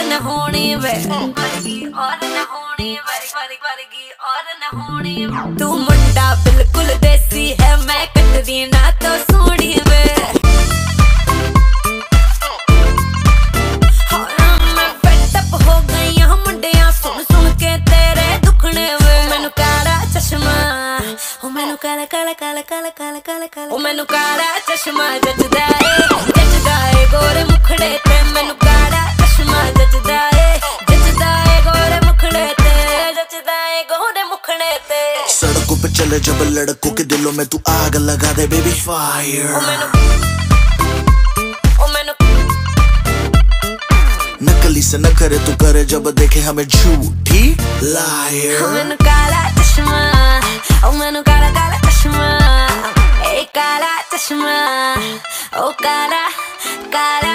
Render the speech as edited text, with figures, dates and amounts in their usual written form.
न होनी वे, वर्गी और न होनी वे, वर्गी और न होनी वे। तू मुंडा बिल्कुल देसी है, मैं कटरीना तो सोनी वे। मैं fed up हो गई हूं मुंडियां सुन सुन के तेरे दुखने वे। मैनू काला चश्मा, ओ मैनू काला काला काला काला काला काला काला, ओ मैनू काला चश्मा जचदा ए गोरे मुखड़े ते। मैनू काला चश्मा जचदा ए गोरे मुखड़े ते, जचदा ए गोरे मुखड़े ते। सड़कों पे चले जब लड़कों के दिलों में तू आग लगा दे बेबी फायर। ओ मैनू नकली से न करे तू करे जब देखे हमें झूठी लायर। ओ मैनू काला चश्मा, ओ मैनू काला काला चश्मा, ए काला चश्मा, ओ काला काला